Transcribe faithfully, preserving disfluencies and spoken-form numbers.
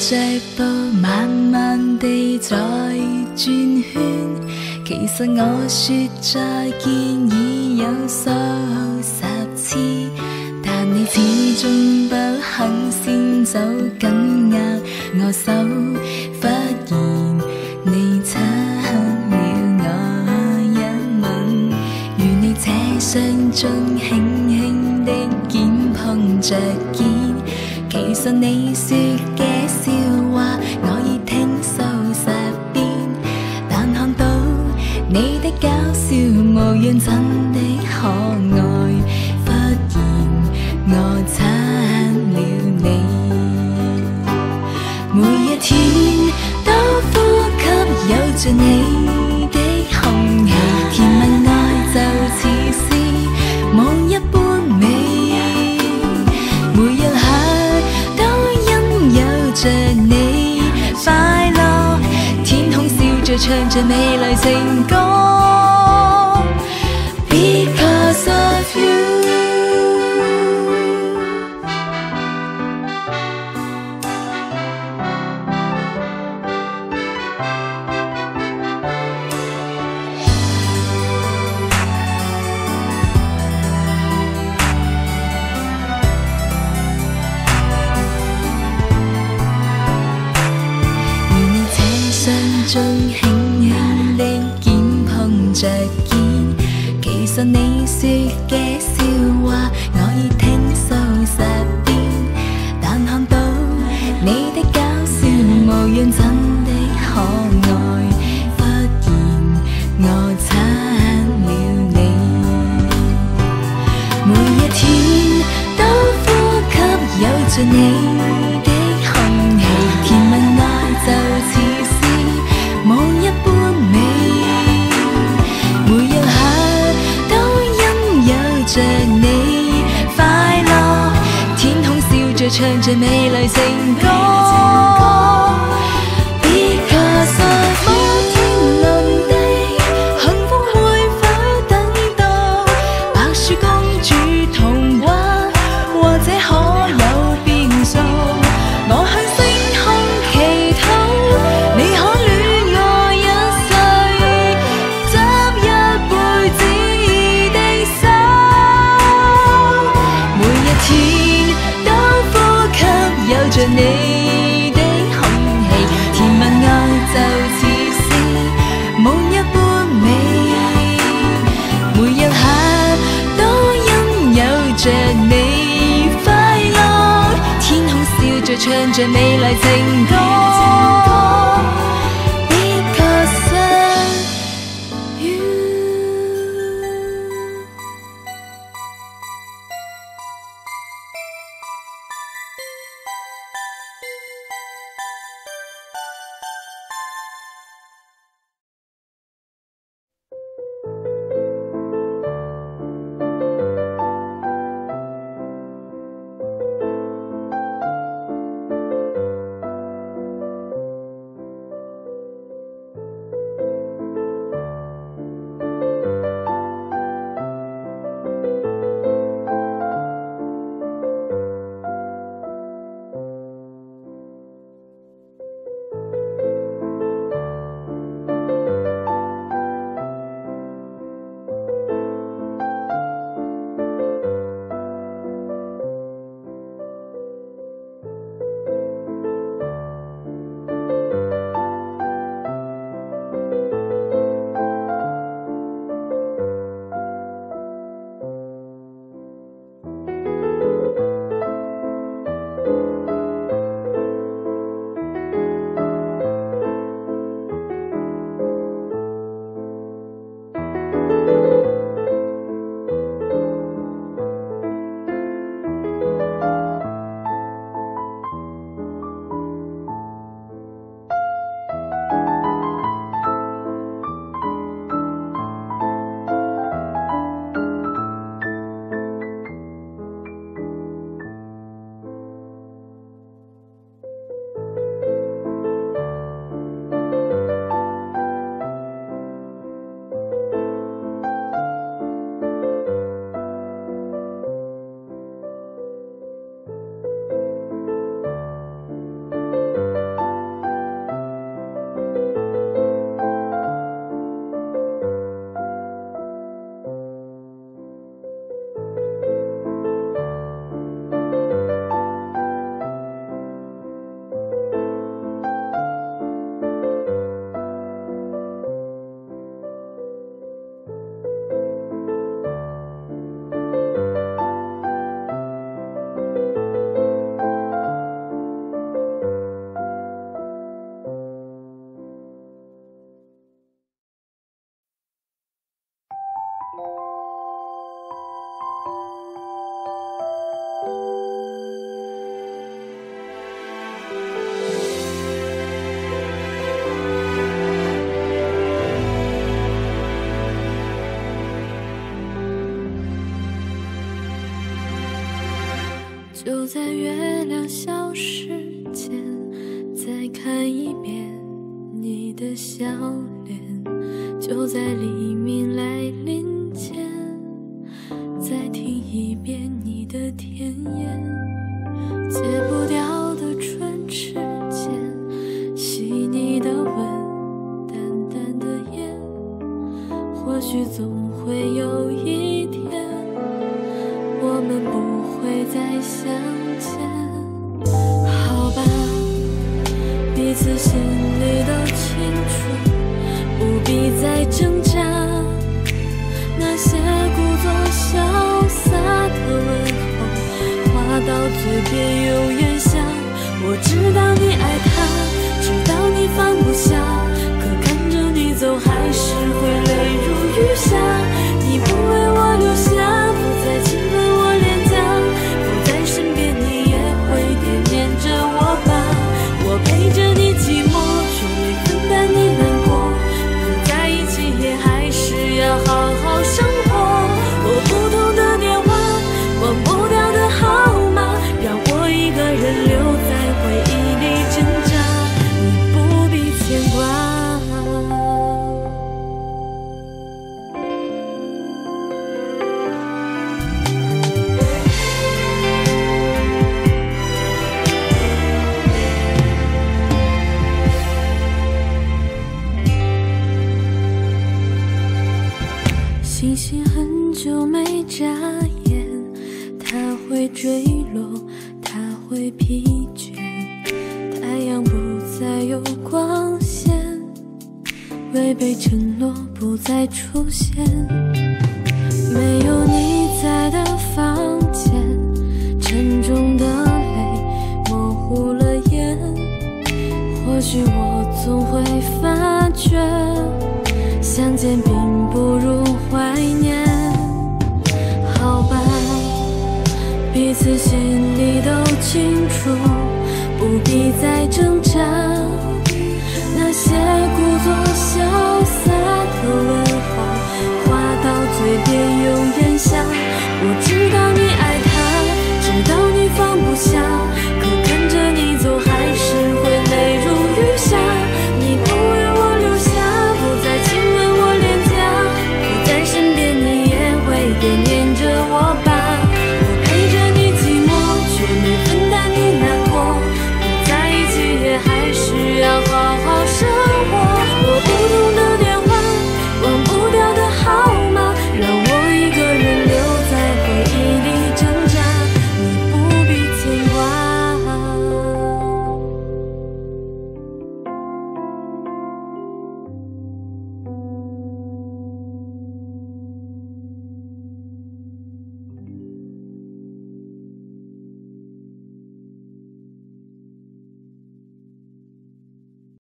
腳步慢慢地在轉圈，其實我說再見已有數十次，但你始終不肯先走緊握我手，忽然你親了我一吻，如你這雙中輕輕的肩碰着肩，其實你說嘅笑話我已聽數十遍，但看到你的搞笑模樣真的可愛，忽然我親了你，每一天都呼吸有着你的空氣，甜蜜愛就似是夢一般美，每一刻都因有着你快樂，天空笑着唱着美麗情歌 Because of you。 中輕輕的肩碰着肩，其實你說嘅笑話我已聽數十遍，但看到你的搞笑模樣真的可愛，忽然我親了你，每一天都呼吸有着你的空氣，甜蜜愛就似夢一般美，每一刻都因有着你快樂，天空笑着唱着美麗情歌 Because of you。 摩天輪的幸福會否等到白雪公主童話，或者可有變數，我向星空祈禱你可着你的空氣，甜蜜愛就似是夢一般美，每一刻都因有着你快樂，天空笑着唱着美麗情歌 Because of you。 在月亮消失前，再看一遍你的笑脸，就在黎明来临前，再听一遍你的甜言。戒不掉的唇齿间，细腻的吻，淡淡的烟，或许总会有一天，我们不会再相见。好吧，彼此心里都清楚，不必再挣扎。那些故作潇洒的问候，话到嘴边有点像。我知道你爱他，知道你放不下，可看着你走还是会泪如雨下。你不为我留下，不再亲吻我脸颊，不在身边你也会惦念着我吧。我陪着你寂寞，却没分担你难过，不在一起也还是要好好生活。我不通的电话，忘不掉的号码，让我一个人留在回忆里挣扎，你不必牵挂。星星很久没眨眼，它会坠落，它会疲倦，太阳不再有光线，违背承诺不再出现。没有你在的房间，沉重的泪模糊了眼，或许我总会发觉，相见并不如怀念。好吧，彼此心里都清楚，不必再挣扎。